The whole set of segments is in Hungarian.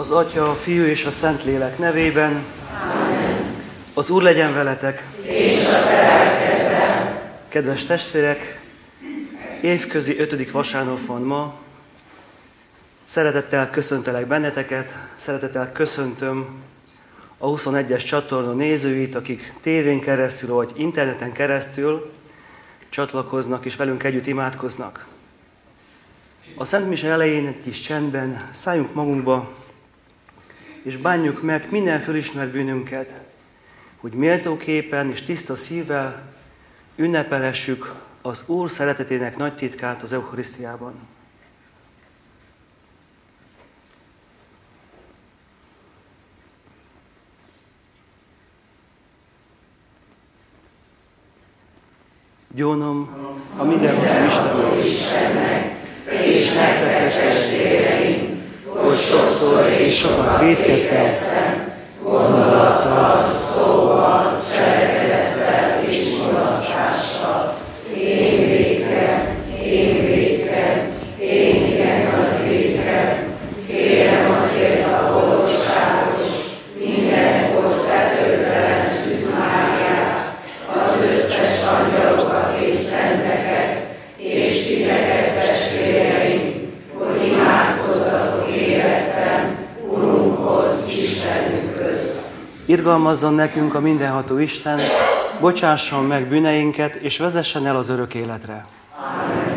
Az Atya, a Fiú és a Szentlélek nevében. Amen. Az Úr legyen veletek. És a te lelkeddel. Kedves testvérek, évközi 5. vasárnap van ma. Szeretettel köszöntelek benneteket, szeretettel köszöntöm a 21-es csatorna nézőit, akik tévén keresztül vagy interneten keresztül csatlakoznak és velünk együtt imádkoznak. A Szent Mise elején egy kis csendben szálljunk magunkba, és bánjuk meg minden fölismert bűnünket, hogy méltóképpen és tiszta szívvel ünnepelhessük az Úr szeretetének nagy titkát az Eucharisztiában. Gyónom a mindenható Istennek, és nektek testvéreim, hogy sokszor és sokat vétkeztem, gondolattal, szóval, cselekedettel és mulasztással. Én vétkem, én igen nagy vétkem. Kérem azért a boldogságos, mindenkor szeplőtelen Szűz Máriát, az összes angyalokat és szenteket, és titeket testvéreim, hogy imádkozzatok érettem Urunkhoz, Istenünkhöz. Irgalmazzon nekünk a mindenható Isten, bocsásson meg bűneinket, és vezessen el az örök életre. Amen.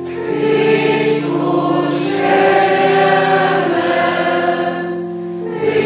Jézus,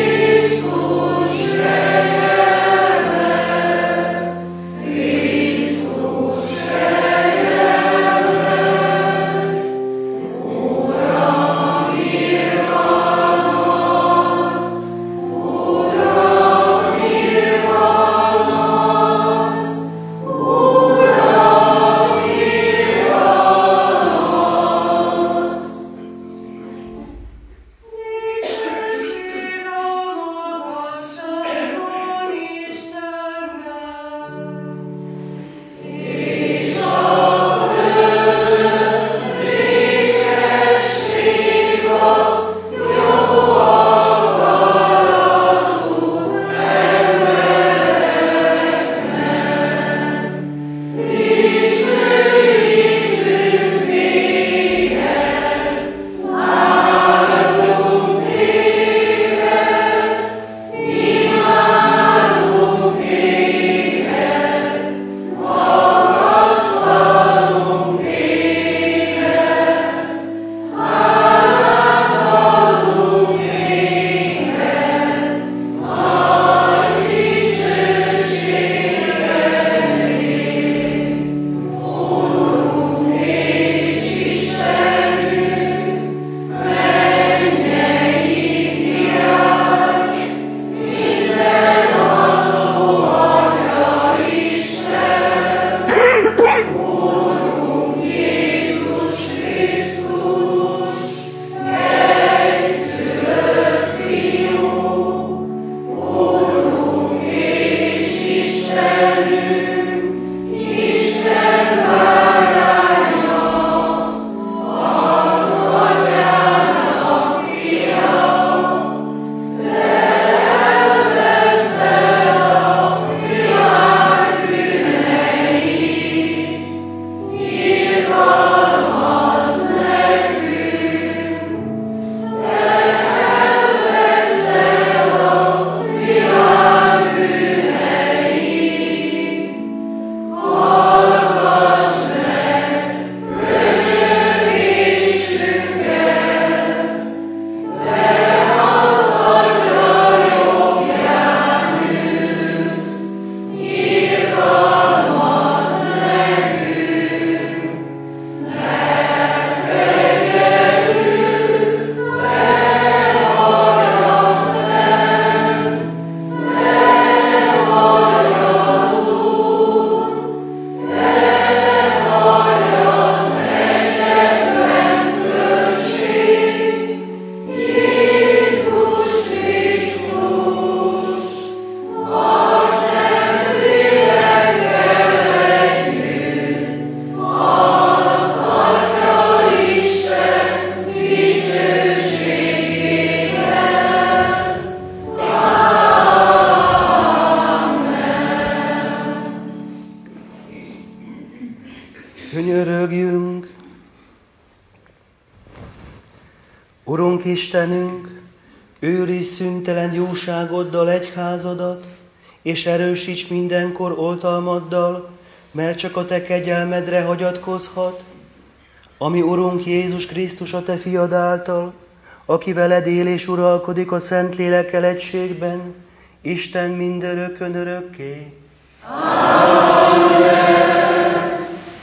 Urunk Istenünk, őrizd szüntelen jóságoddal egyházadat, és erősíts mindenkor oltalmaddal, mert csak a te kegyelmedre hagyatkozhat, ami Urunk Jézus Krisztus a te fiad által, aki veled él és uralkodik a Szentlélekkel egységben, Isten mindörökkön örökké. Amen.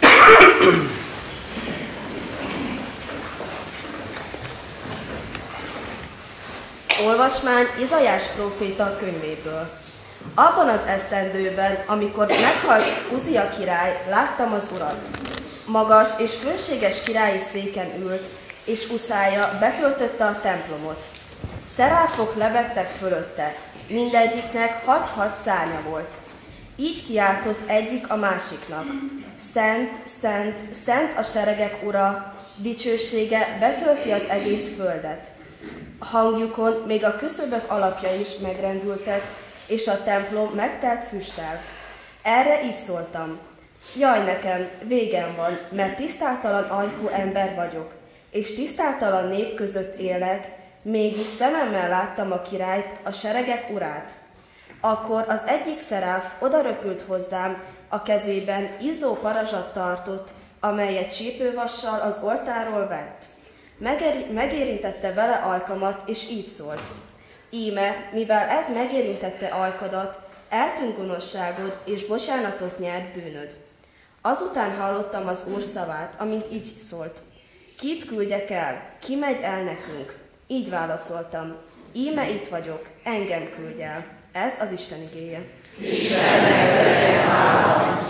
Olvasmány Izaiás próféta könyvéből. Abban az esztendőben, amikor meghalt Uzia király, láttam az Urat. Magas és fölséges királyi széken ült, és uszája betöltötte a templomot. Szeráfok lebegtek fölötte, mindegyiknek 6-6 szárnya volt. Így kiáltott egyik a másiknak: Szent, szent, szent a seregek Ura, dicsősége betölti az egész földet. A hangjukon még a küszöbök alapja is megrendültek, és a templom megtelt füsttel. Erre így szóltam: Jaj nekem, végem van, mert tisztátalan ajkú ember vagyok, és tisztátalan nép között élek, mégis szememmel láttam a királyt, a seregek Urát. Akkor az egyik szeráf odaröpült hozzám, a kezében izzó parazsat tartott, amelyet csípővassal az oltáról vett. Megérintette vele alkamat, és így szólt: Íme, mivel ez megérintette alkadat, eltűnt gonoszságod, és bocsánatot nyert bűnöd. Azután hallottam az Úr szavát, amint így szólt: Kit küldjek el? Ki megy el nekünk? Így válaszoltam: Íme itt vagyok, engem küldj el. Ez az Isten igéje. Istennek legyen hála.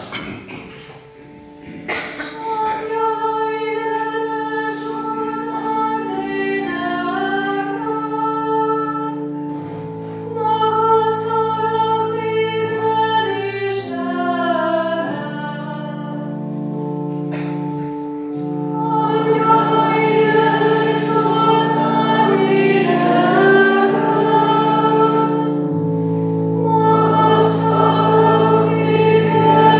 Yeah.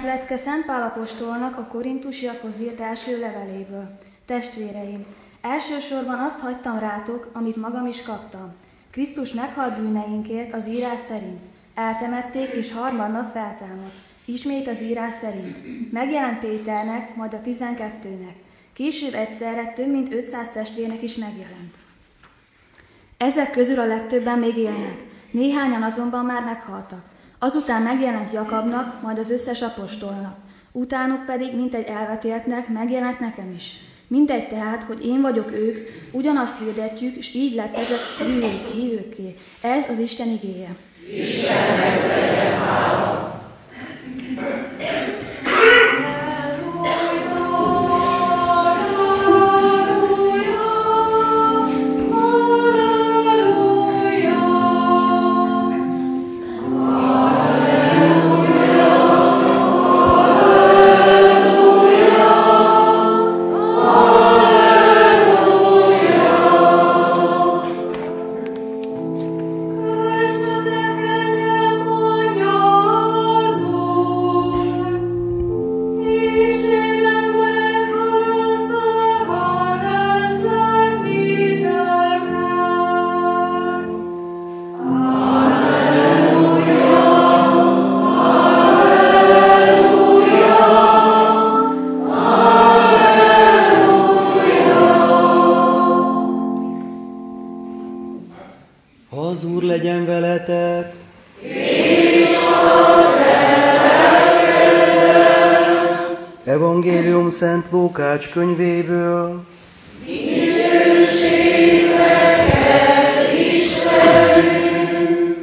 Szent lecke Szent Pál apostolnak a korintusiakhoz írt első leveléből. Testvéreim, elsősorban azt hagytam rátok, amit magam is kaptam. Krisztus meghalt bűneinkért az írás szerint. Eltemették, és harmadnap feltámadt. Ismét az írás szerint. Megjelent Péternek, majd a 12-nek. Később egyszerre több mint 500 testvérnek is megjelent. Ezek közül a legtöbben még élnek, néhányan azonban már meghaltak. Azután megjelent Jakabnak, majd az összes apostolnak. Utánuk pedig mintegy elvetéltnek megjelent nekem is. Mindegy tehát, hogy én vagyok ők, ugyanazt hirdetjük, és így lettek hívőkké. Ez az Isten igéje. Istennek legyen hála! Az Úr legyen veletek! Evangélium Szent Lukács könyvéből. Dicsőség neked, Istenünk!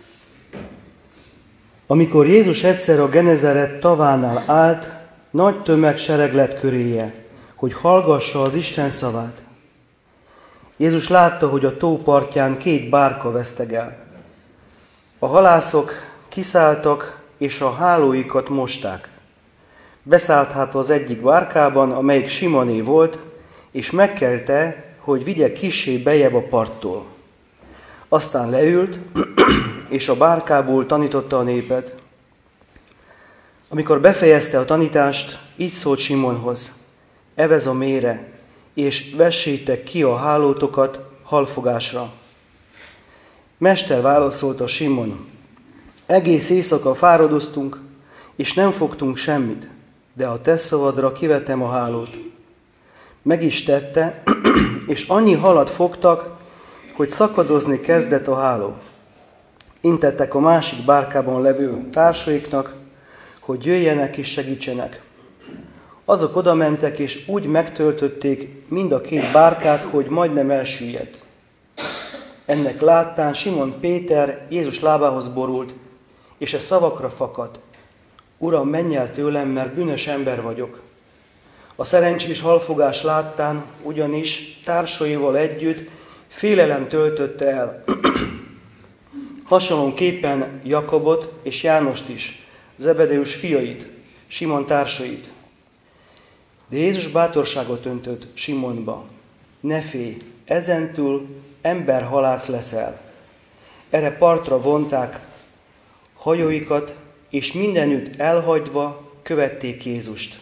Amikor Jézus egyszer a Genezaret tavánál állt, nagy tömegsereg lett köréje, hogy hallgassa az Isten szavát. Jézus látta, hogy a tó partján 2 bárka vesztegel. A halászok kiszálltak, és a hálóikat mosták. Beszállt hát az egyik bárkában, amelyik Simoné volt, és megkérte, hogy vigye kissé bejebb a parttól. Aztán leült, és a bárkából tanította a népet. Amikor befejezte a tanítást, így szólt Simonhoz: evez a mélyre, és vessétek ki a hálótokat halfogásra. Mester, válaszolta Simon: egész éjszaka fáradoztunk, és nem fogtunk semmit, de a te szavadra kivettem a hálót. Meg is tette, és annyi halat fogtak, hogy szakadozni kezdett a háló. Intettek a másik bárkában levő társaiknak, hogy jöjjenek és segítsenek. Azok odamentek, és úgy megtöltötték mind a 2 bárkát, hogy majdnem elsüllyedt. Ennek láttán Simon Péter Jézus lábához borult, és e szavakra fakadt: Uram, menj el tőlem, mert bűnös ember vagyok. A szerencsés halfogás láttán ugyanis társaival együtt félelem töltötte el. Hasonlóképpen Jakabot és Jánost is, Zebedeus fiait, Simon társait. De Jézus bátorságot öntött Simonba: ne félj, ezentúl emberhalász leszel. Erre partra vonták hajóikat, és mindenütt elhagyva követték Jézust.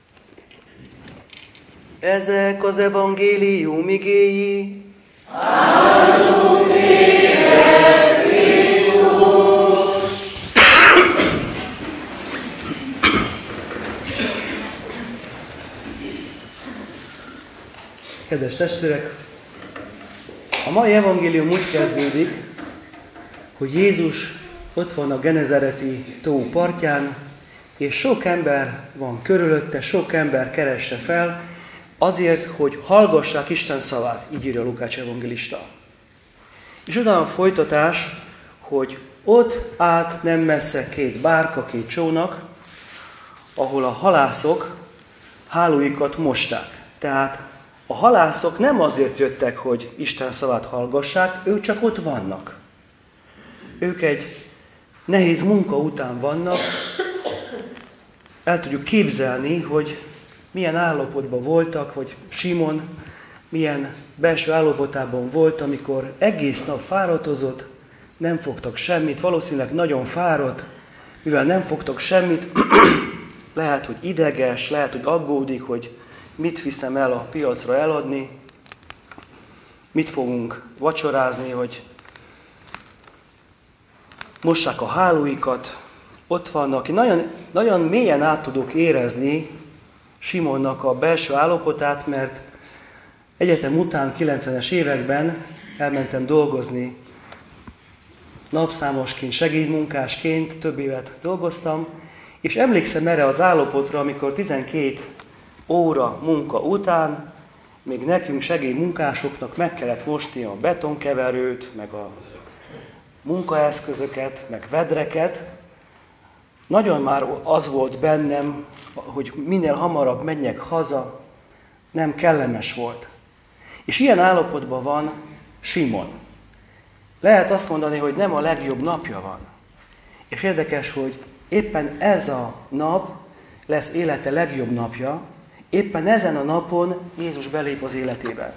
Ezek az evangélium igéi. Áldunk téged, Krisztus! Kedves testvérek, a mai evangélium úgy kezdődik, hogy Jézus ott van a Genezareti tó partján, és sok ember van körülötte, sok ember keresse fel, azért, hogy hallgassák Isten szavát, így írja Lukács evangélista. És utána a folytatás, hogy ott állt nem messze 2 bárka, 2 csónak, ahol a halászok hálóikat mosták. Tehát a halászok nem azért jöttek, hogy Isten szavát hallgassák, ők csak ott vannak. Ők egy nehéz munka után vannak. El tudjuk képzelni, hogy milyen állapotban voltak, vagy Simon milyen belső állapotában volt, amikor egész nap fáradozott, nem fogtak semmit, valószínűleg nagyon fáradt, mivel nem fogtak semmit, lehet, hogy ideges, lehet, hogy aggódik, hogy mit viszem el a piacra eladni, mit fogunk vacsorázni, hogy mossák a hálóikat, ott vannak. Én nagyon, nagyon mélyen át tudok érezni Simonnak a belső állapotát, mert egyetem után 90-es években elmentem dolgozni napszámosként, segédmunkásként, több évet dolgoztam, és emlékszem erre az állapotra, amikor 12 óra munka után még nekünk segédmunkásoknak meg kellett mosni a betonkeverőt, meg a munkaeszközöket, meg vedreket. Nagyon már az volt bennem, hogy minél hamarabb menjek haza, nem kellemes volt. És ilyen állapotban van Simon. Lehet azt mondani, hogy nem a legjobb napja van. És érdekes, hogy éppen ez a nap lesz élete legjobb napja, éppen ezen a napon Jézus belép az életébe.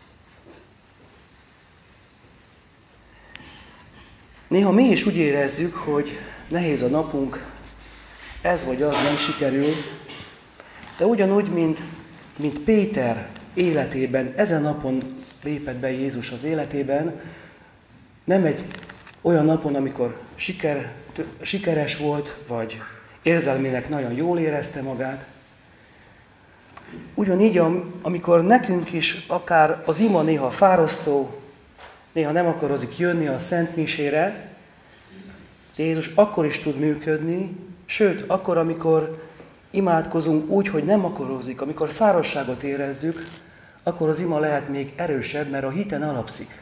Néha mi is úgy érezzük, hogy nehéz a napunk, ez vagy az nem sikerül, de ugyanúgy, mint Péter életében, ezen napon lépett be Jézus az életében, nem egy olyan napon, amikor sikeres volt, vagy érzelmileg nagyon jól érezte magát. Ugyanígy, amikor nekünk is akár az ima néha fárasztó, néha nem akarozik jönni a Szent Misére, Jézus akkor is tud működni, sőt, akkor, amikor imádkozunk úgy, hogy nem akarozik, amikor szárazságot érezzük, akkor az ima lehet még erősebb, mert a hiten alapszik.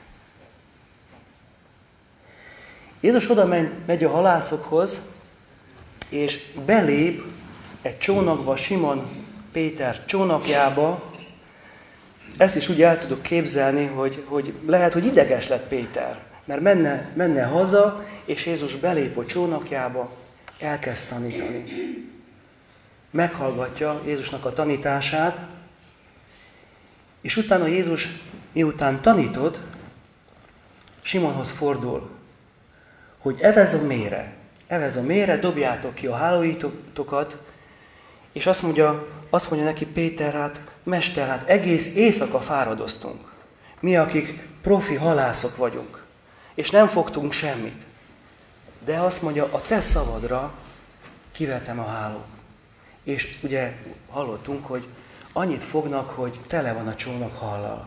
Jézus oda megy a halászokhoz, és belép egy csónakba, Simon Péter csónakjába. Ezt is úgy el tudok képzelni, hogy lehet, hogy ideges lett Péter, mert menne haza, és Jézus belép a csónakjába, elkezd tanítani. Meghallgatja Jézusnak a tanítását, és utána Jézus, miután tanított, Simonhoz fordul, hogy evez a mére, dobjátok ki a hálóitokat, és azt mondja neki Péter, hát mester, hát egész éjszaka fáradoztunk. Mi, akik profi halászok vagyunk, és nem fogtunk semmit. De azt mondja, a te szavadra kivetem a hálót. És ugye hallottunk, hogy annyit fognak, hogy tele van a csónak hallal.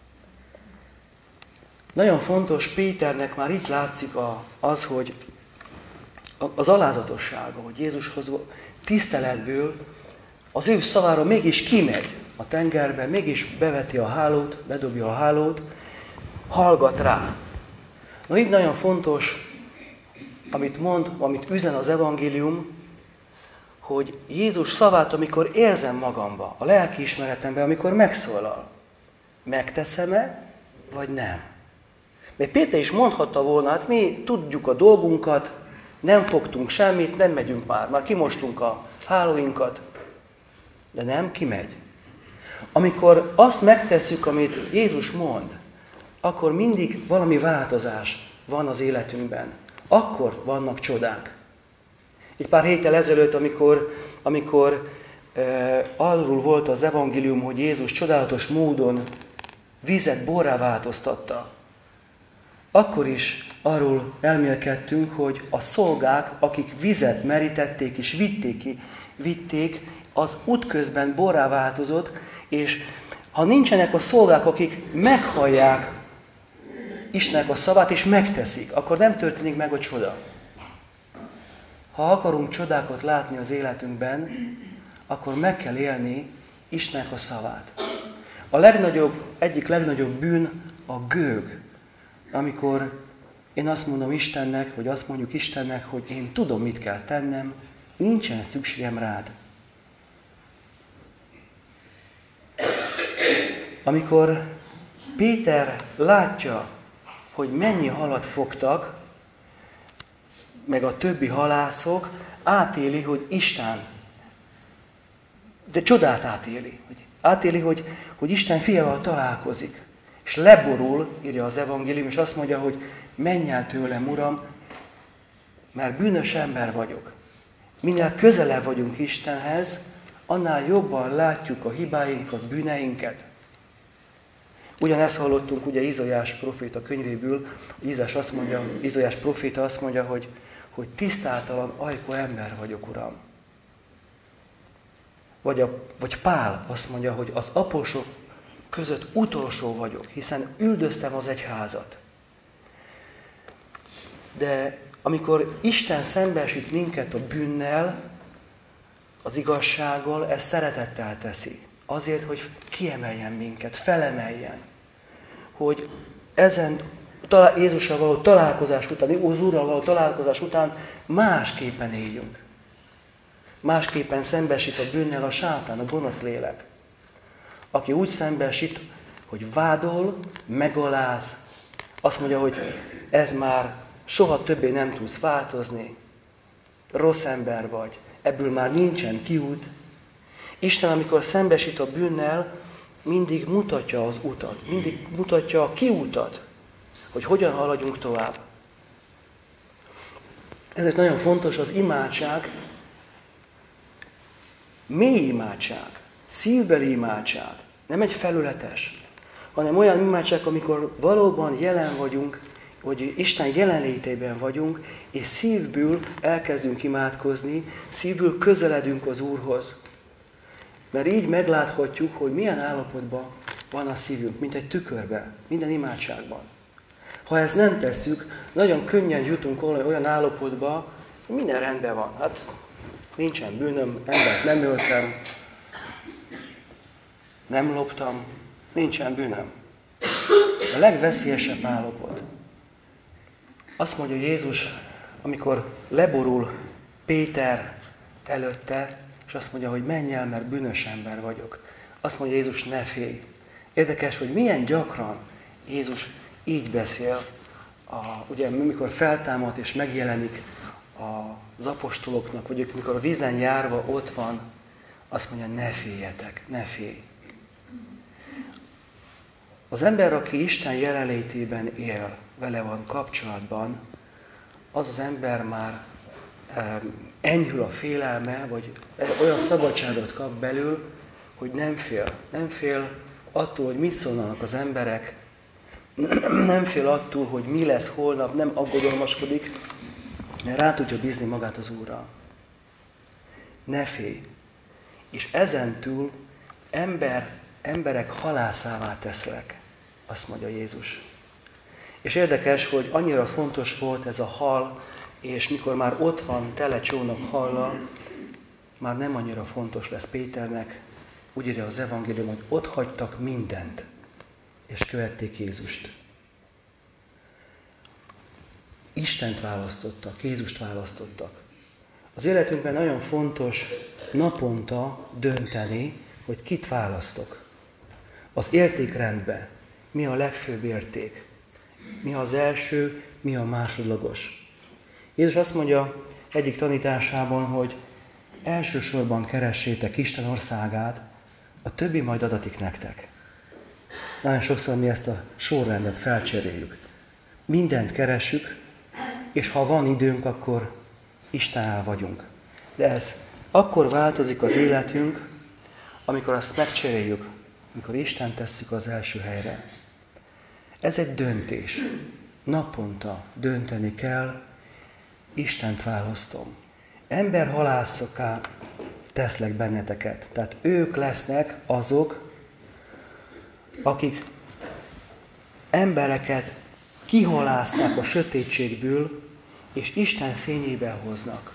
Nagyon fontos, Péternek már itt látszik az, hogy az alázatossága, hogy Jézushoz tiszteletből az ő szavára mégis kimegy a tengerbe, mégis beveti a hálót, bedobja a hálót, hallgat rá. Na így nagyon fontos, amit mond, amit üzen az evangélium, hogy Jézus szavát, amikor érzem magamba, a lelkiismeretemben, amikor megszólal, megteszem-e, vagy nem? Mert Péter is mondhatta volna, hát mi tudjuk a dolgunkat, nem fogtunk semmit, nem megyünk már kimostunk a hálóinkat, de nem, kimegy. Amikor azt megtesszük, amit Jézus mond, akkor mindig valami változás van az életünkben. Akkor vannak csodák. Egy pár héttel ezelőtt, amikor arról volt az evangélium, hogy Jézus csodálatos módon vizet borrá változtatta, akkor is arról elmélkedtünk, hogy a szolgák, akik vizet merítették és vitték, az útközben borrá változott, és ha nincsenek a szolgák, akik meghallják Istennek a szavát és megteszik, akkor nem történik meg a csoda. Ha akarunk csodákat látni az életünkben, akkor meg kell élni Istennek a szavát. Egyik legnagyobb bűn a gőg, amikor én azt mondom Istennek, vagy azt mondjuk Istennek, hogy én tudom, mit kell tennem, nincsen szükségem rád. Amikor Péter látja, hogy mennyi halat fogtak, meg a többi halászok, átéli, hogy Isten, de csodát átéli, hogy Isten fiával találkozik. És leborul, írja az evangélium, és azt mondja, hogy menj el tőlem, Uram, mert bűnös ember vagyok. Minél közelebb vagyunk Istenhez, annál jobban látjuk a hibáinkat, bűneinket. Ugyanezt hallottunk ugye Izaiás proféta könyvéből, Izaiás proféta azt mondja, hogy tisztátalan, ajkú ember vagyok, Uram. Vagy Pál azt mondja, hogy az apósok között utolsó vagyok, hiszen üldöztem az egyházat. De amikor Isten szembesít minket a bűnnel, az igazsággal, ez szeretettel teszi. Azért, hogy kiemeljen minket, felemeljen. Hogy ezen Jézussal való találkozás után, az Úrral való találkozás után másképpen éljünk. Másképpen szembesít a bűnnel a sátán, a gonosz lélek. Aki úgy szembesít, hogy vádol, megaláz, azt mondja, hogy ez már soha többé nem tudsz változni, rossz ember vagy, ebből már nincsen kiút. Isten, amikor szembesít a bűnnel, mindig mutatja az utat, mindig mutatja a kiútat, hogy hogyan haladjunk tovább. Ezért nagyon fontos az imádság, mély imádság, szívbeli imádság, nem egy felületes, hanem olyan imádság, amikor valóban jelen vagyunk, hogy Isten jelenlétében vagyunk, és szívből elkezdünk imádkozni, szívből közeledünk az Úrhoz. Mert így megláthatjuk, hogy milyen állapotban van a szívünk, mint egy tükörben, minden imádságban. Ha ezt nem tesszük, nagyon könnyen jutunk olyan állapotba, hogy minden rendben van. Hát nincsen bűnöm, embert nem öltem, nem loptam, nincsen bűnöm. A legveszélyesebb állapot. Azt mondja Jézus, amikor leborul Péter előtte, és azt mondja, hogy menj el, mert bűnös ember vagyok. Azt mondja Jézus, ne félj. Érdekes, hogy milyen gyakran Jézus így beszél, ugye amikor feltámad és megjelenik az apostoloknak, vagy amikor a vízen járva ott van, azt mondja, ne féljetek, ne félj. Az ember, aki Isten jelenlétében él, vele van kapcsolatban, az ember már enyhül a félelme, vagy olyan szabadságot kap belül, hogy nem fél. Nem fél attól, hogy mit szólnak az emberek, nem fél attól, hogy mi lesz holnap, nem aggodalmaskodik, mert rá tudja bízni magát az Úrra. Ne félj. És ezentúl emberek halászává teszlek, azt mondja Jézus. És érdekes, hogy annyira fontos volt ez a hal, és mikor már ott van tele csónak hallal, már nem annyira fontos lesz Péternek, úgy írja az evangélium, hogy ott hagytak mindent, és követték Jézust. Istent választottak, Jézust választottak. Az életünkben nagyon fontos naponta dönteni, hogy kit választok. Az értékrendben mi a legfőbb érték, mi az első, mi a másodlagos. Jézus azt mondja egyik tanításában, hogy elsősorban keressétek Isten országát, a többi majd adatik nektek. Nagyon sokszor mi ezt a sorrendet felcseréljük. Mindent keressük, és ha van időnk, akkor Istennel vagyunk. De ez akkor változik az életünk, amikor azt megcseréljük, amikor Istent tesszük az első helyre. Ez egy döntés. Naponta dönteni kell, Istent választom. Emberhalászokká teszlek benneteket. Tehát ők lesznek azok, akik embereket kihalásszák a sötétségből, és Isten fényébe hoznak.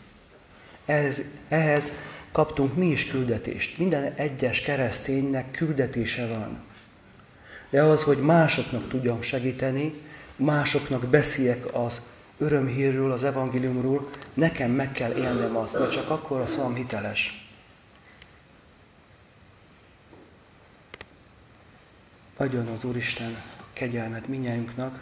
Ehhez kaptunk mi is küldetést. Minden egyes kereszténynek küldetése van. De az, hogy másoknak tudjam segíteni, másoknak beszéljek az örömhírről, az evangéliumról, nekem meg kell élnem azt, mert csak akkor a szavam hiteles. Adjon az Úristen kegyelmet mindnyájunknak,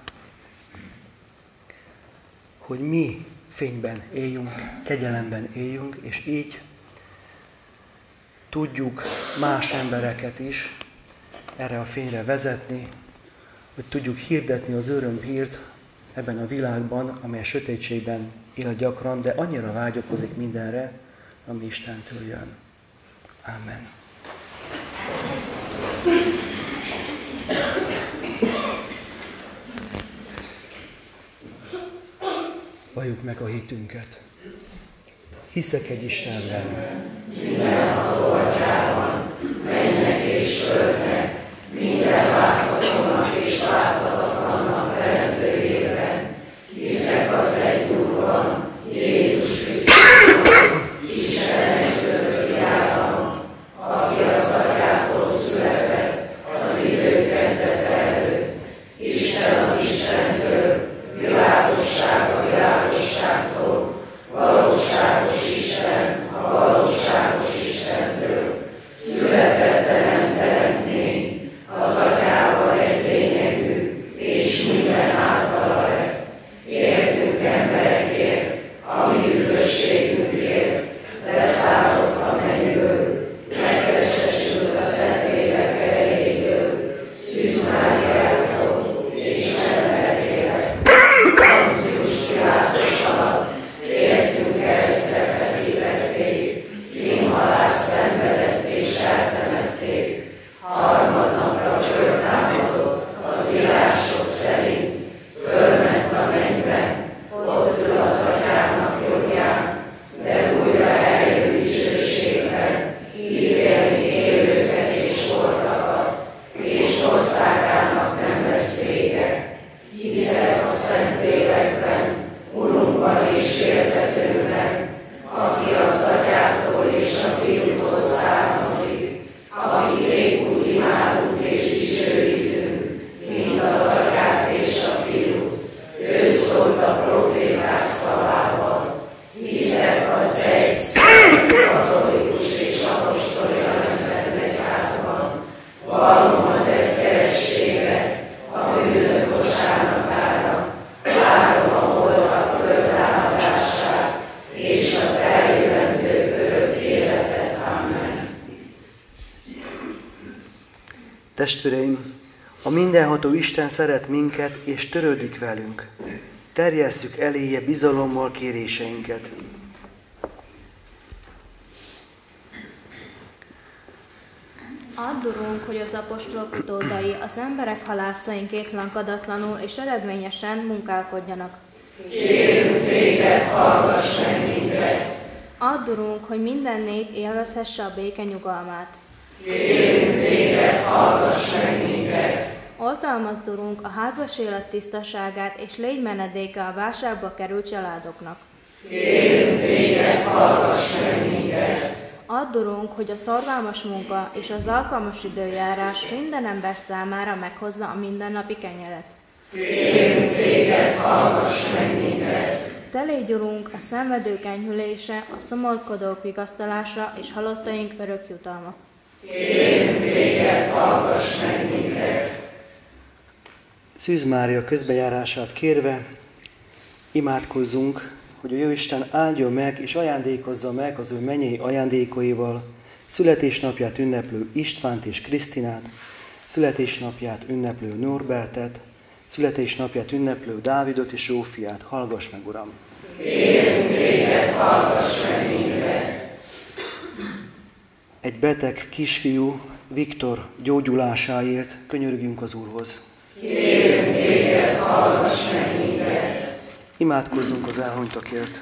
hogy mi fényben éljünk, kegyelemben éljünk, és így tudjuk más embereket is erre a fényre vezetni, hogy tudjuk hirdetni az örömhírt ebben a világban, amely sötétségben él gyakran, de annyira vágyakozik mindenre, ami Istentől jön. Amen. Valljuk meg a hitünket. Hiszek egy Istenben, mindenható Atyában, mennek és földnek, minden láthatónak és láthatatlannak teremtőjében. Hiszek az egy Úrban, Jézus Krisztusban, Isten egyszülött fiában, aki az Atyától született, az idők kezdete előtt. Isten az Istentől, világosság a világosságtól, valóságos Isten a valóságos Istentől, született, de nem teremtmény, az Atyával egy lényegű, és minden általa lett. Értünk emberekért, a mi üdvösségünkért, leszállott a mennyből, megtestesült a Szentlélek erejéből, Szűz Máriától, és emberé lett. Poncius Pilátus alatt értünk keresztre feszítették, kínhalált szenvedett és eltemették. Harmadnapra föltámadott az írások szerint, fölment a mennybe, ott ül az Atyának jobbján, de újra eljön dicsőségben, ítélni élőket és holtakat, és országának nem lesz vége. Hiszek a Szentlélekben, Urunkban és éltetőben, aki az Atyától és a Fiútól származik, akit rég úgy imádunk és dicsőítünk, mint az Atyát és a Fiút. Ő szólt a proféták szavával. Hiszek az egy szent, katolikus és apostolikus szent egyházban, vallom az egy kerességet, a bűnök bocsánatára, várom a holtak föltámadását, és az eljövendő örök életet. Amen. Testvéreim, a mindenható Isten szeret minket és törődik velünk. Terjesszük eléje bizalommal kéréseinket. Add, Urunk, hogy az apostolok utódai, az emberek halászainkért lankadatlanul és eredményesen munkálkodjanak. Kérünk téged, hallgass meg minket! Add, Urunk, hogy minden nép élvezhesse a béke nyugalmát. Kérünk téged, hallgass meg minket! Oltalmazd, Urunk, a házas élet tisztaságát, és légy menedéke a válságba került családoknak. Kérünk téged, hallgass meg minket! Add, Urunk, hogy a szorgalmas munka és az alkalmas időjárás minden ember számára meghozza a mindennapi kenyeret. Kérünk téged, hallgass meg minket! Te légy, Urunk, a szenvedők enyhülése, a szomorkodók vigasztalása és halottaink örök jutalma. Kérünk téged, hallgass meg minket! Szűz Mária közbejárását kérve, imádkozzunk, hogy a Jóisten áldja meg és ajándékozza meg az ő mennyei ajándékaival születésnapját ünneplő Istvánt és Krisztinát, születésnapját ünneplő Norbertet, születésnapját ünneplő Dávidot és Zsófiát. Hallgass meg, Uram! Kérünk téged, hallgass meg minket! Egy beteg kisfiú Viktor gyógyulásáért könyörügjünk az Úrhoz. Kérünk téged, hallgass meg minket! Imádkozzunk az elhunytakért.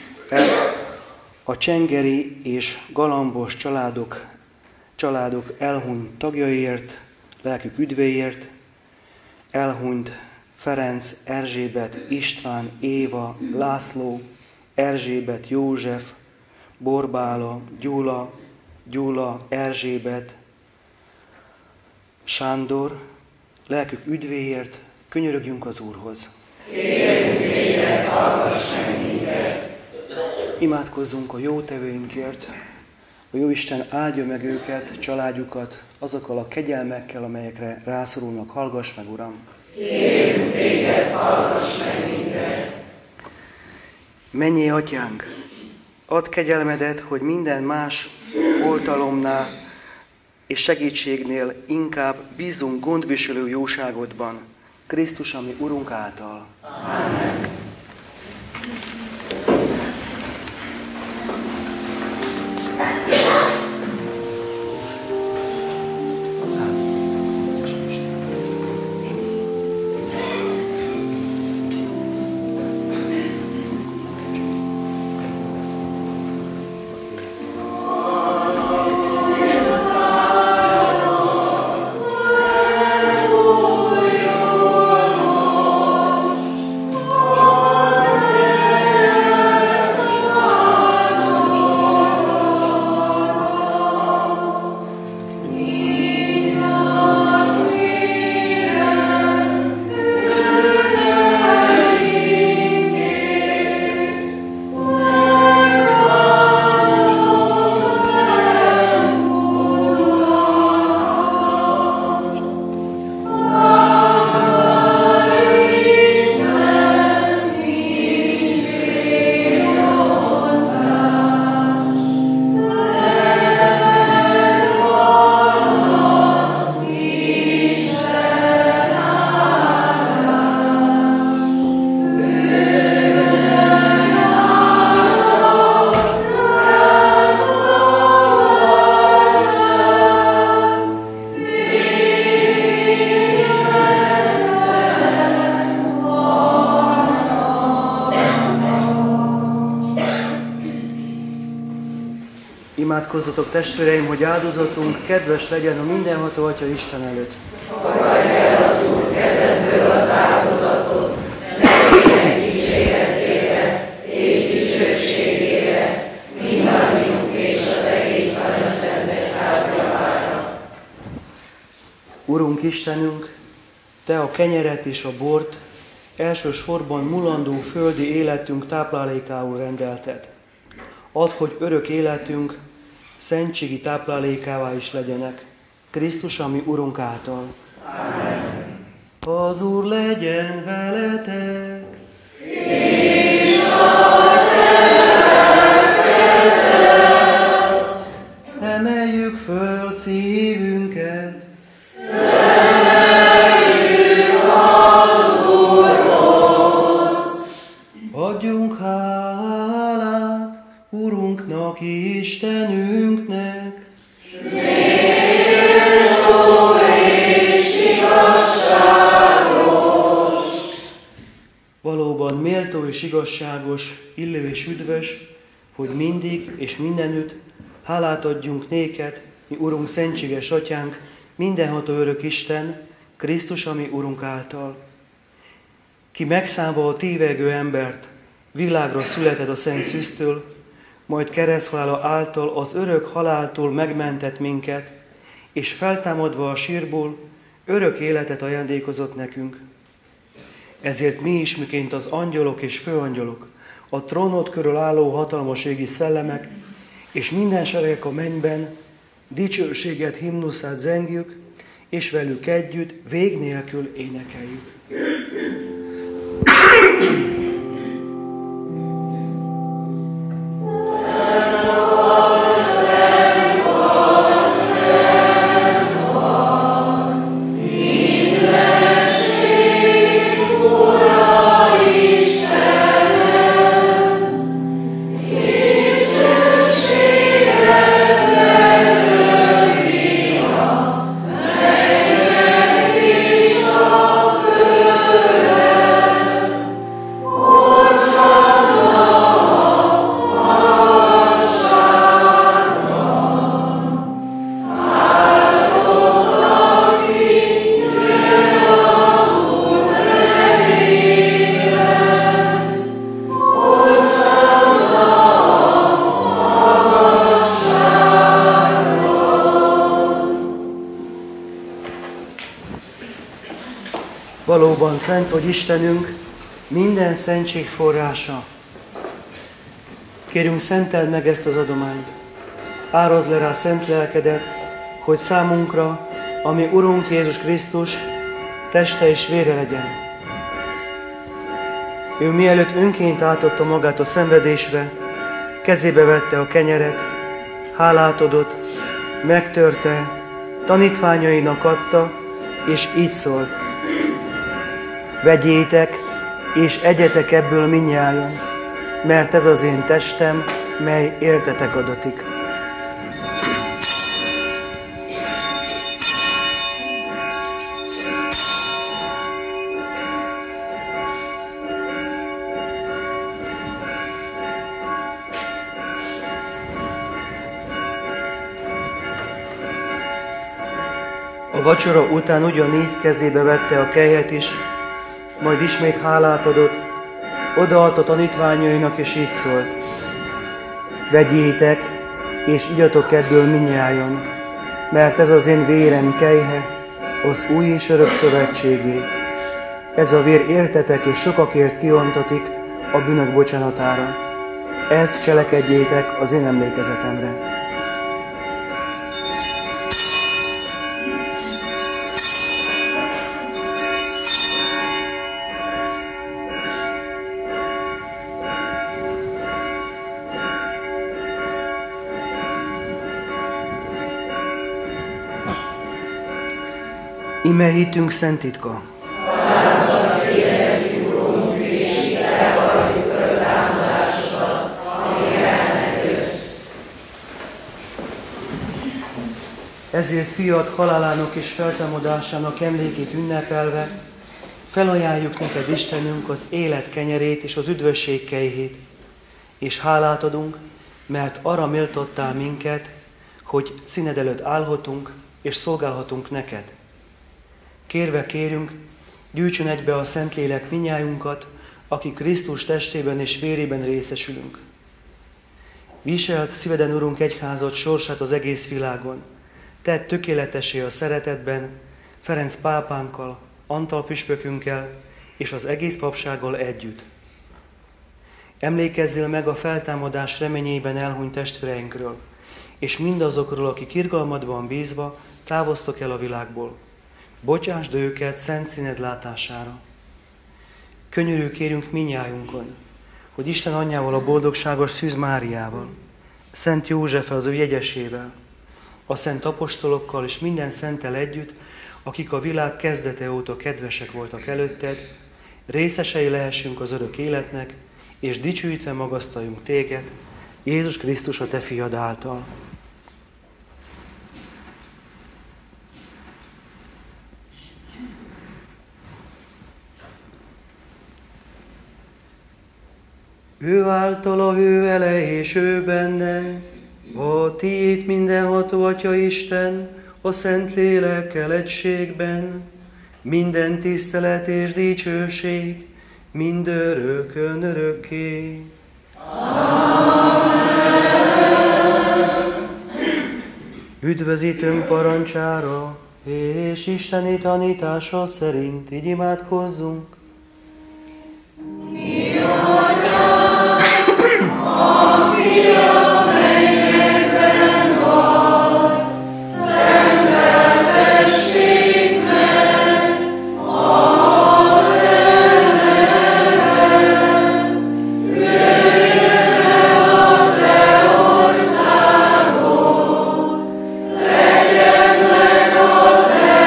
A csengeri és galambos családok elhunyt tagjaiért, lelkük üdvéért, elhunyt Ferenc, Erzsébet, István, Éva, László, Erzsébet, József, Borbála, Gyula, Erzsébet, Sándor, lelkük üdvéért, könyörögjünk az Úrhoz. Kérünk téged, hallgass meg minket! Imádkozzunk a jótevőinkért, a Jóisten áldja meg őket, családjukat, azokkal a kegyelmekkel, amelyekre rászorulnak. Hallgass meg, Uram! Kérünk téged, hallgass meg minket! Mennyei Atyánk, add kegyelmedet, hogy minden más oltalomnál és segítségnél inkább bízzunk gondviselő jóságodban, Krisztus, ami Urunk által. Amen. Imádkozzatok, testvéreim, hogy áldozatunk kedves legyen a mindenható Atya Isten előtt. Fogadj el az Úr kezedből az áldozatot, nevének kíséretére és dicsőségére, mindannyiunk és az egész Anyaszent Egyház javára. Urunk Istenünk, Te a kenyeret és a bort elsősorban mulandó földi életünk táplálékául rendelted. Add, hogy örök életünk szentségi táplálékává is legyenek. Krisztus, ami Urunk által. Amen. Az Úr legyen veletek! És a lelkeddel! Emeljük föl szívünket! Emeljük az Úrhoz! Adjunk hálát Urunknak, Istenünknek! Méltó és igazságos! Valóban méltó és igazságos, illő és üdvös, hogy mindig és mindenütt hálát adjunk néked, mi Urunk szentséges Atyánk, mindenható örök Isten, Krisztus, ami Urunk által. Ki megszámva a tévegő embert, világra született a szent szűztől, majd kereszthalála által az örök haláltól megmentett minket, és feltámadva a sírból örök életet ajándékozott nekünk. Ezért mi is, miként az angyalok és főangyalok, a trónod körül álló hatalmas égi szellemek, és minden seregek a mennyben dicsőséget, himnuszát zengjük, és velük együtt vég nélkül énekeljük. Valóban szent vagy Istenünk, minden szentség forrása. Kérünk, szenteld meg ezt az adományt. Árazd le rá szent lelkedet, hogy számunkra, ami Urunk Jézus Krisztus, teste és vére legyen. Ő mielőtt önként átadta magát a szenvedésre, kezébe vette a kenyeret, hálát adott, megtörte, tanítványainak adta, és így szólt: Vegyétek, és egyetek ebből mindnyájan, mert ez az én testem, mely értetek adatik. A vacsora után ugyanígy kezébe vette a kelyhet is, majd ismét hálát adott, odaadta tanítványainak, és így szólt: Vegyétek, és igyatok ebből mindnyájan, mert ez az én vérem kelyhe, az új és örök szövetségé. Ez a vér értetek és sokakért kiontatik a bűnök bocsánatára. Ezt cselekedjétek az én emlékezetemre. Ime hitünk szent titka. Ezért fiad halálának és feltámadásának emlékét ünnepelve felajánljuk neked, Istenünk, az élet kenyerét és az üdvösség kejhét, és hálát adunk, mert arra méltottál minket, hogy színed előtt állhatunk és szolgálhatunk neked. Kérve kérünk, gyűjtsön egybe a Szentlélek minnyájunkat, akik Krisztus testében és vérében részesülünk. Viselt szíveden, Urunk, egyházad sorsát az egész világon. Tedd tökéletessé a szeretetben, Ferenc pápánkkal, Antal püspökünkkel és az egész papsággal együtt. Emlékezzél meg a feltámadás reményében elhunyt testvéreinkről, és mindazokról, akik irgalmadban bízva távoztak el a világból. Bocsásd őket szent színed látására. Könyörű kérünk minnyájunkon, hogy Isten anyjával, a boldogságos Szűz Máriával, Szent Józseffel, az ő jegyesével, a szent apostolokkal és minden szenttel együtt, akik a világ kezdete óta kedvesek voltak előtted, részesei lehessünk az örök életnek, és dicsőítve magasztaljunk téged, Jézus Krisztus a te fiad által. Ő általa, ő vele és ő benne, a tiéd mindenható Atya Isten, a Szentlélekkel egységben, minden tisztelet és dicsőség, mindörökkön örökké. Amen. Üdvözítőnk parancsára és isteni tanítása szerint így imádkozzunk. Mi Atyánk, aki a mennyekben vagy, szenteltessék meg a te neved. Jöjjön el a te országod, legyen meg a te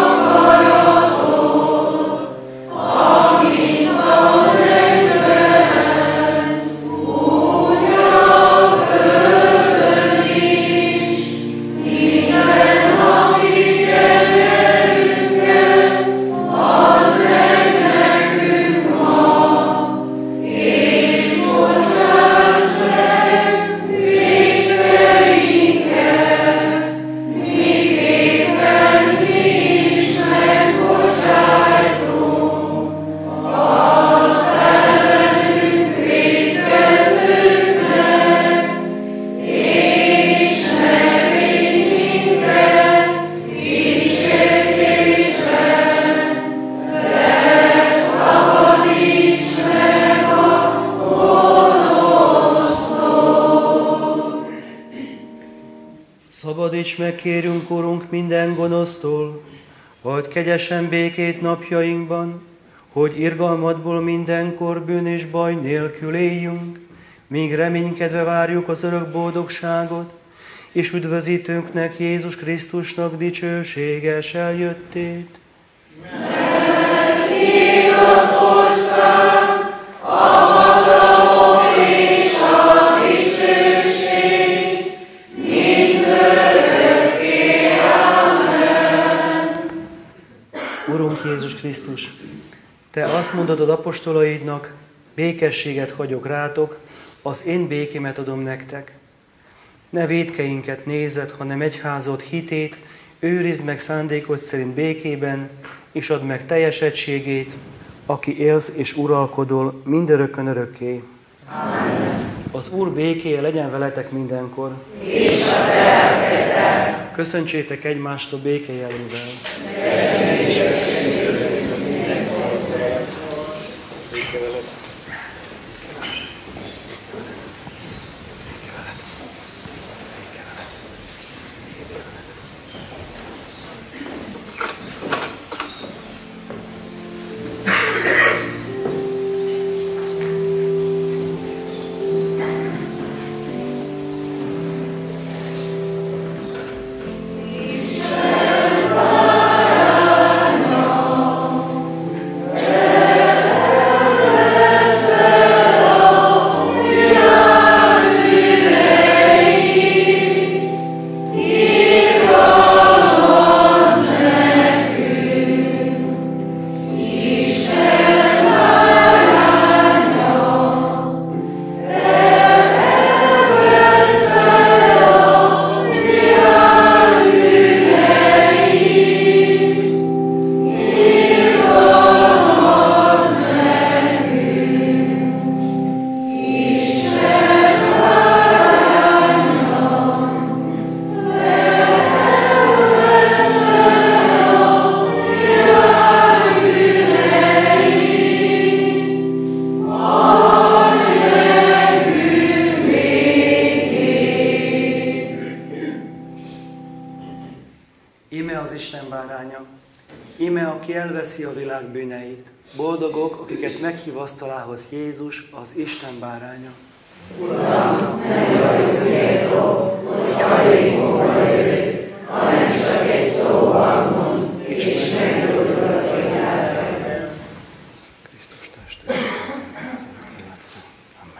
akaratod, amint a mennyben, úgy a földön is. Minden napi kenyerünket add meg nekünk ma, és bocsásd meg vétkeinket, miképpen mi is megbocsájtunk az ellenünk vétkezőknek, és ne védj minket kísértésben, de szabadíts meg a gonosztól. Szabadíts meg, kérünk, Urunk, minden gonosztól, add kegyesen békét napjainkban, hogy irgalmadból mindenkor bűn és baj nélkül éljünk, míg reménykedve várjuk az örök boldogságot, és üdvözítőnknek, Jézus Krisztusnak dicsőséges eljöttét. Mert Krisztus, Te azt mondod az apostolaidnak, békességet hagyok rátok, az én békémet adom nektek. Ne vétkeinket nézed, hanem egyházod hitét, őrizd meg szándékod szerint békében, és add meg teljes egységét, aki élsz és uralkodol mindörökkön örökké. Amen. Az Úr békéje legyen veletek mindenkor. És a te lelkeddel. Köszöntsétek egymástól békejelővel. Íme, aki elveszi a világ bűneit. Boldogok, akiket meghív asztalához Jézus, az Isten báránya. Uram, nem vagyok méltó, hogy hajlékomba jöjj, hanem csak egy szóval mondd, és meggyógyul az én lelkem. Krisztus teste, az örök életre. Amen.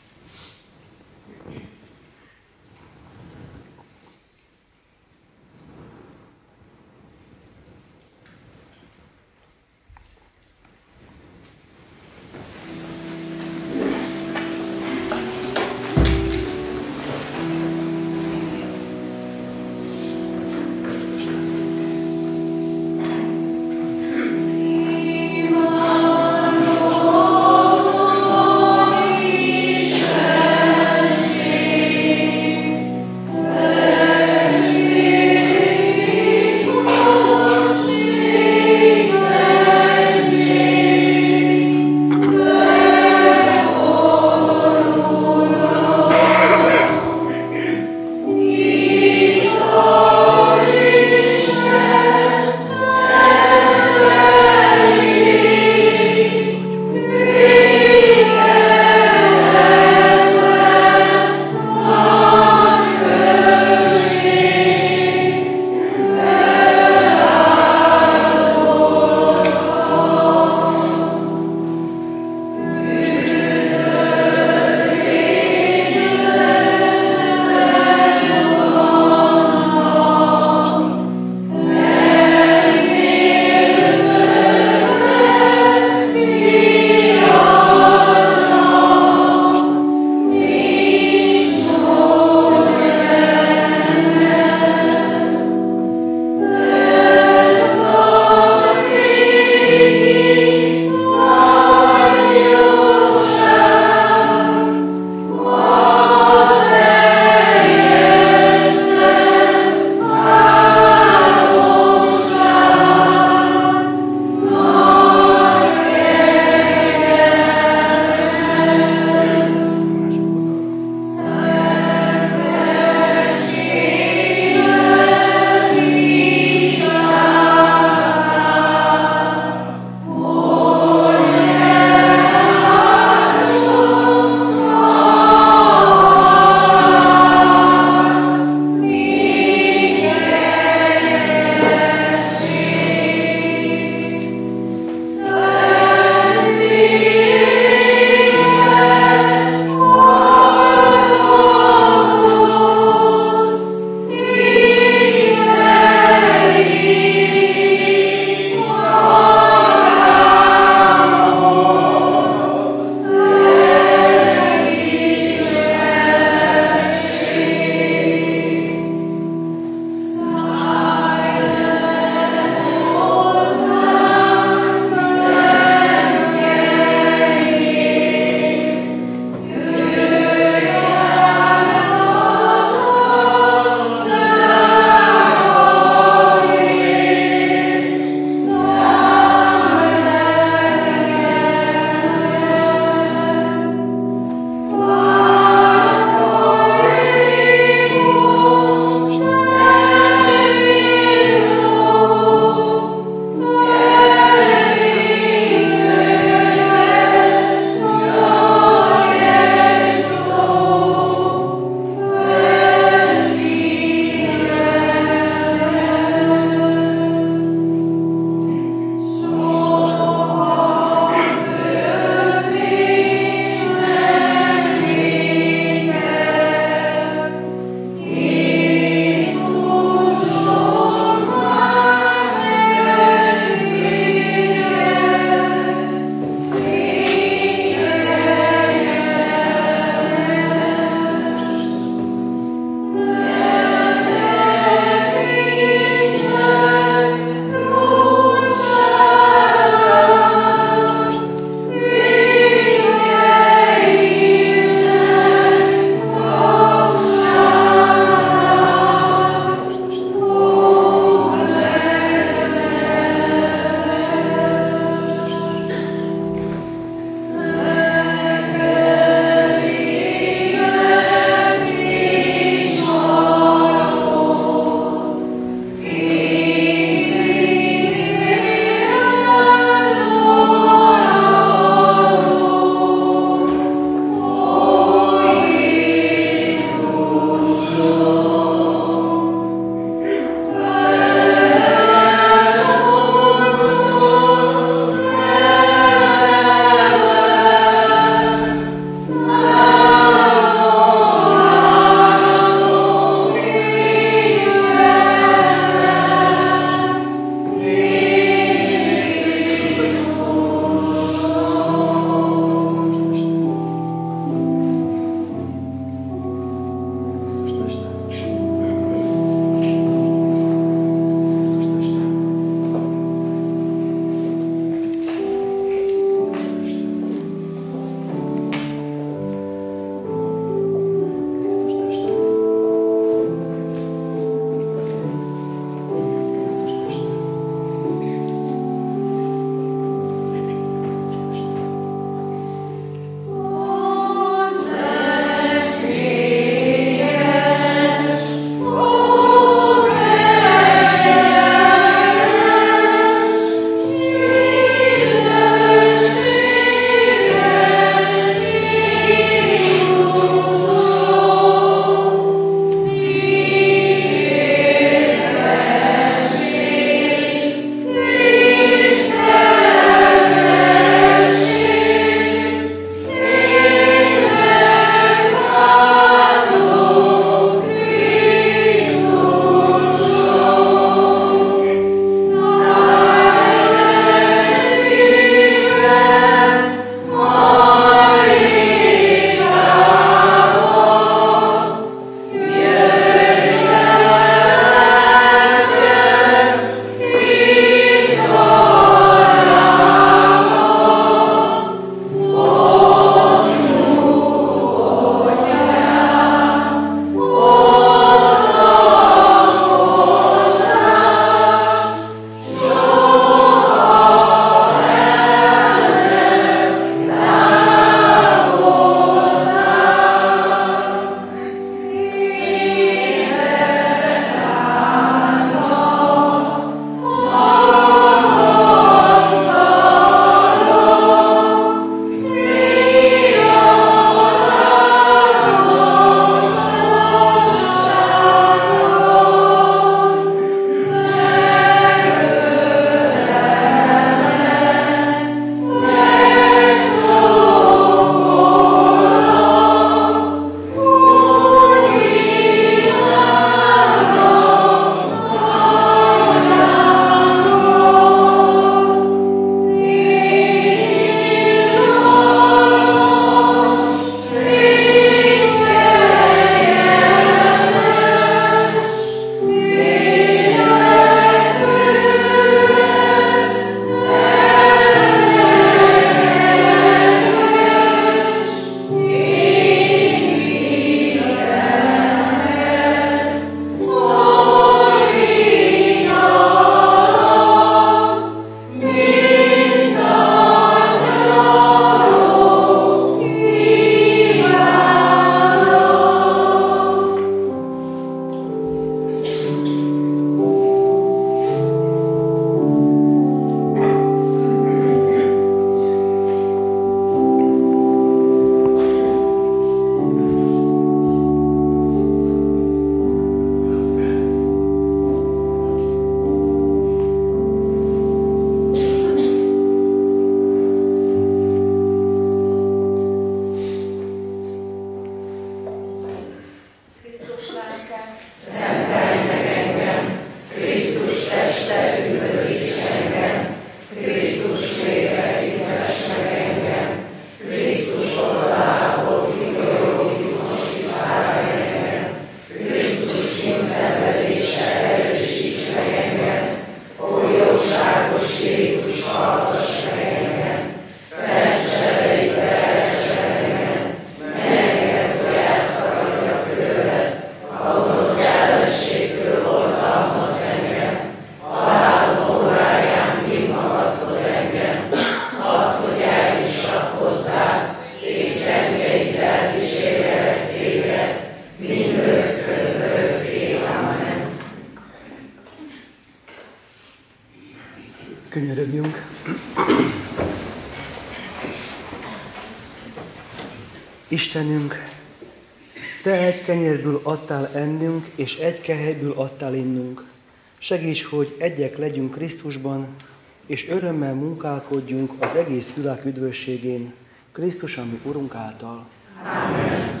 Istenünk, Te egy kenyérből adtál ennünk, és egy kehelyből adtál innunk. Segíts, hogy egyek legyünk Krisztusban, és örömmel munkálkodjunk az egész világ üdvösségén, Krisztus, ami Urunk által. Amen.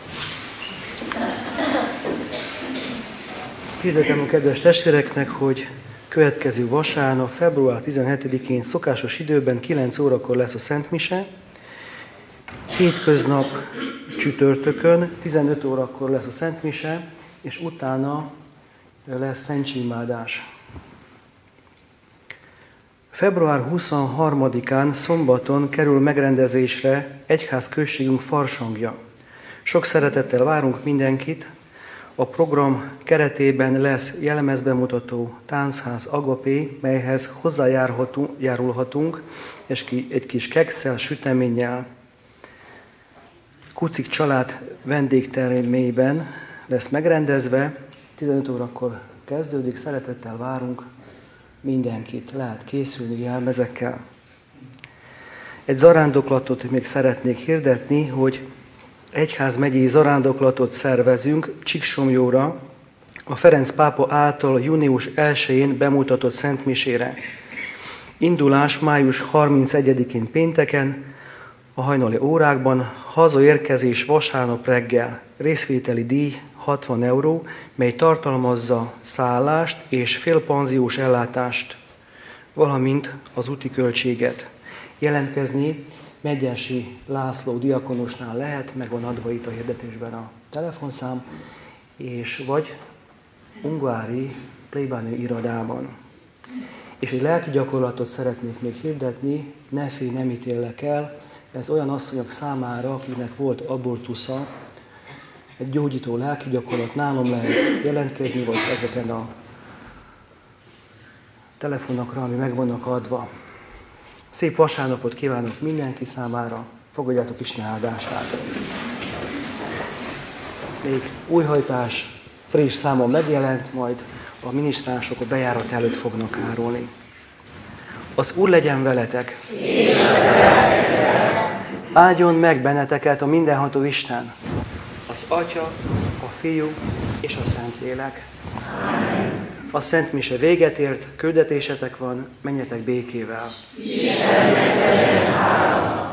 Hirdetem a kedves testvéreknek, hogy következő vasárnap, február 17-én szokásos időben 9 órakor lesz a Szent Mise, hétköznap csütörtökön 15 órakor lesz a Szent Mise, és utána lesz szentségimádás. Február 23-án szombaton kerül megrendezésre egyházközségünk farsangja. Sok szeretettel várunk mindenkit. A program keretében lesz jellemezbemutató táncház Agapé, melyhez hozzájárulhatunk egy kis kekszel, süteménnyel. Kucik család vendégtermében lesz megrendezve, 15 órakor kezdődik, szeretettel várunk mindenkit, lehet készülni jelmezekkel. Egy zarándoklatot még szeretnék hirdetni, hogy egyházmegyei zarándoklatot szervezünk Csíksomlyóra, a Ferenc pápa által június 1-én bemutatott szentmisére. Indulás május 31-én pénteken, a hajnali órákban, hazaérkezés vasárnap reggel, részvételi díj 60 euró, mely tartalmazza szállást és félpanziós ellátást, valamint az úti költséget. Jelentkezni Megyesi László diakonosnál lehet, meg van adva itt a hirdetésben a telefonszám, és vagy Ungvári plébániai irodában. És egy lelki gyakorlatot szeretnék még hirdetni, ne félj, nem ítélek el, ez olyan asszonyok számára, akiknek volt abortusza, egy gyógyító lelki gyakorlat, nálam lehet jelentkezni, vagy ezeken a telefonokra, ami meg vannak adva. Szép vasárnapot kívánok mindenki számára, fogadjátok Isten áldását. Még újhajtás, friss számon megjelent, majd a minisztránsok a bejárat előtt fognak árulni. Az Úr legyen veletek! Áldjon meg benneteket a mindenható Isten, az Atya, a Fiú és a Szentlélek. A Szent Mise véget ért, küldetésetek van, menjetek békével. Istennek legyen hála!